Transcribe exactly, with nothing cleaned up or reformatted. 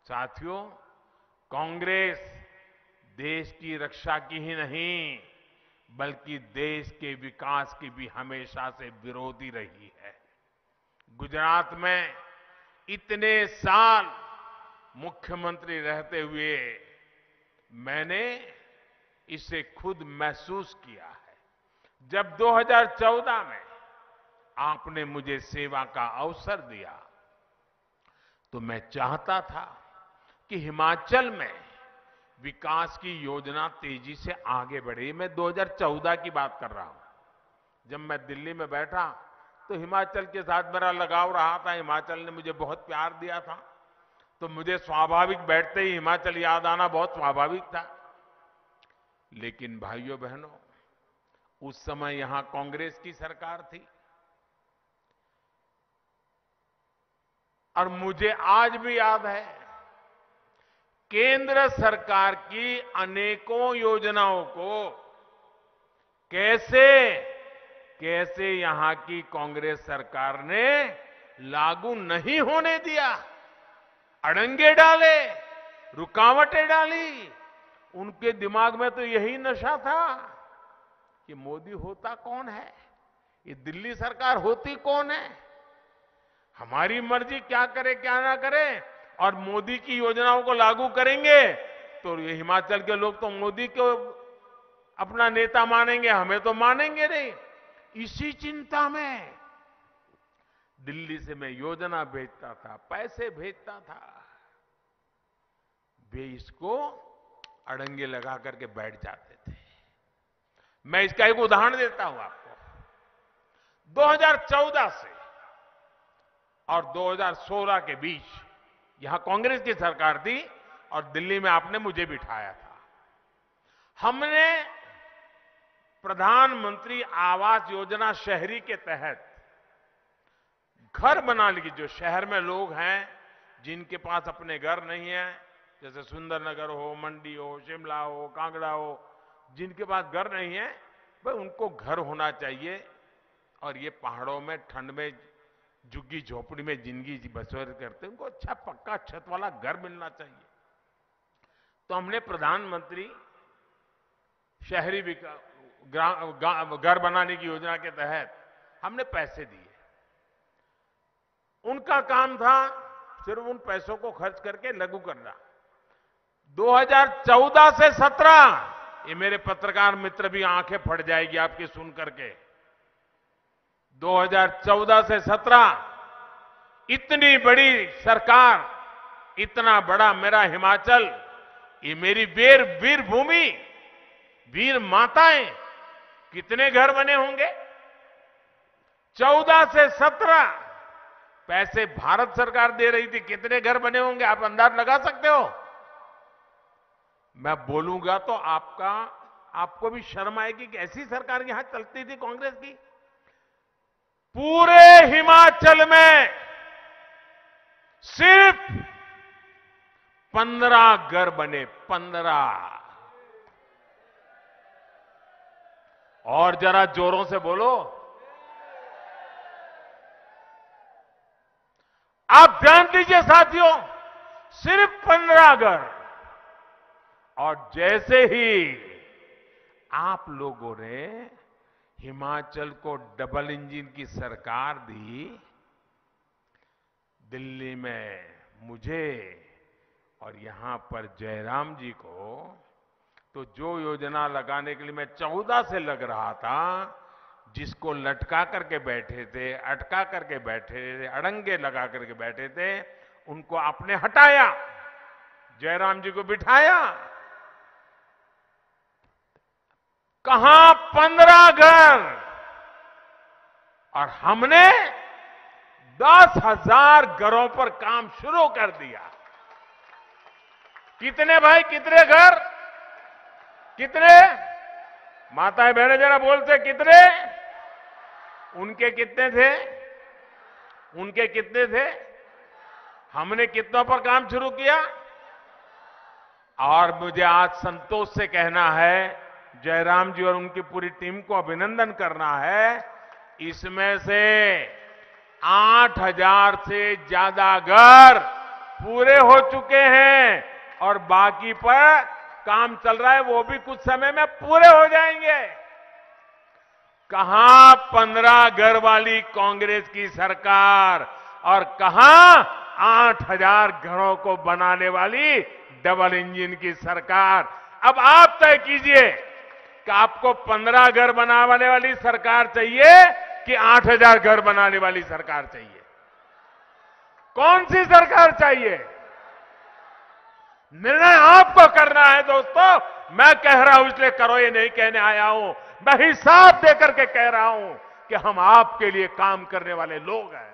साथियों, कांग्रेस देश की रक्षा की ही नहीं बल्कि देश के विकास की भी हमेशा से विरोधी रही है। गुजरात में इतने साल मुख्यमंत्री रहते हुए मैंने इसे खुद महसूस किया है। जब दो हज़ार चौदह में आपने मुझे सेवा का अवसर दिया तो मैं चाहता था कि हिमाचल में विकास की योजना तेजी से आगे बढ़े। मैं दो हज़ार चौदह की बात कर रहा हूं। जब मैं दिल्ली में बैठा तो हिमाचल के साथ मेरा लगाव रहा था। हिमाचल ने मुझे बहुत प्यार दिया था, तो मुझे स्वाभाविक बैठते ही हिमाचल याद आना बहुत स्वाभाविक था। लेकिन भाइयों बहनों, उस समय यहां कांग्रेस की सरकार थी और मुझे आज भी याद है केंद्र सरकार की अनेकों योजनाओं को कैसे कैसे यहां की कांग्रेस सरकार ने लागू नहीं होने दिया, अड़ंगे डाले, रुकावटें डाली। उनके दिमाग में तो यही नशा था कि मोदी होता कौन है, ये दिल्ली सरकार होती कौन है, हमारी मर्जी क्या करे क्या ना करे, और मोदी की योजनाओं को लागू करेंगे तो ये हिमाचल के लोग तो मोदी को अपना नेता मानेंगे, हमें तो मानेंगे नहीं। इसी चिंता में दिल्ली से मैं योजना भेजता था, पैसे भेजता था, वे इसको अड़ंगे लगा करके बैठ जाते थे। मैं इसका एक उदाहरण देता हूं आपको। दो हज़ार चौदह से और दो हज़ार सोलह के बीच यहां कांग्रेस की सरकार थी और दिल्ली में आपने मुझे बिठाया था। हमने प्रधानमंत्री आवास योजना शहरी के तहत घर बनाने की, जो शहर में लोग हैं जिनके पास अपने घर नहीं है, जैसे सुंदरनगर हो, मंडी हो, शिमला हो, कांगड़ा हो, जिनके पास घर नहीं है भाई उनको घर होना चाहिए और ये पहाड़ों में ठंड में झुग्गी झोपड़ी में जिंदगी बसर करते हैं, उनको अच्छा पक्का छत वाला घर मिलना चाहिए। तो हमने प्रधानमंत्री शहरी घर बनाने की योजना के तहत हमने पैसे दिए। उनका काम था सिर्फ उन पैसों को खर्च करके लागू करना। दो हज़ार चौदह से सत्रह, ये मेरे पत्रकार मित्र भी आंखें फट जाएगी आपकी सुन करके, दो हज़ार चौदह से सत्रह इतनी बड़ी सरकार, इतना बड़ा मेरा हिमाचल, ये मेरी वीर वीर भूमि, वीर माताएं, कितने घर बने होंगे। चौदह से सत्रह पैसे भारत सरकार दे रही थी, कितने घर बने होंगे आप अंदाज लगा सकते हो। मैं बोलूंगा तो आपका आपको भी शर्म आएगी कि ऐसी सरकार यहां चलती थी कांग्रेस की। पूरे हिमाचल में सिर्फ पंद्रह घर बने, पंद्रह। और जरा जोरों से बोलो। आप ध्यान दीजिए साथियों, सिर्फ पंद्रह घर। और जैसे ही आप लोगों ने हिमाचल को डबल इंजन की सरकार दी, दिल्ली में मुझे और यहां पर जयराम जी को, तो जो योजना लगाने के लिए मैं चौदह से लग रहा था, जिसको लटका करके बैठे थे, अटका करके बैठे थे, अड़ंगे लगा करके बैठे थे, उनको आपने हटाया, जयराम जी को बिठाया। कहां पंद्रह घर और हमने दस हजार घरों पर काम शुरू कर दिया। कितने भाई, कितने घर, कितने माताएं बहनें जरा बोलते कितने। उनके कितने थे, उनके कितने थे, हमने कितनों पर काम शुरू किया। और मुझे आज संतोष से कहना है, जयराम जी और उनकी पूरी टीम को अभिनंदन करना है, इसमें से आठ हजार से ज्यादा घर पूरे हो चुके हैं और बाकी पर काम चल रहा है, वो भी कुछ समय में पूरे हो जाएंगे। कहां पंद्रह घर वाली कांग्रेस की सरकार और कहां आठ हजार घरों को बनाने वाली डबल इंजन की सरकार। अब आप तय कीजिए कि आपको पंद्रह घर बनाने वाली सरकार चाहिए कि आठ हजार घर बनाने वाली सरकार चाहिए? कौन सी सरकार चाहिए? निर्णय आपको करना है दोस्तों। मैं कह रहा हूं इसलिए करो ये नहीं कहने आया हूं, मैं हिसाब देकर के कह रहा हूं कि हम आपके लिए काम करने वाले लोग हैं।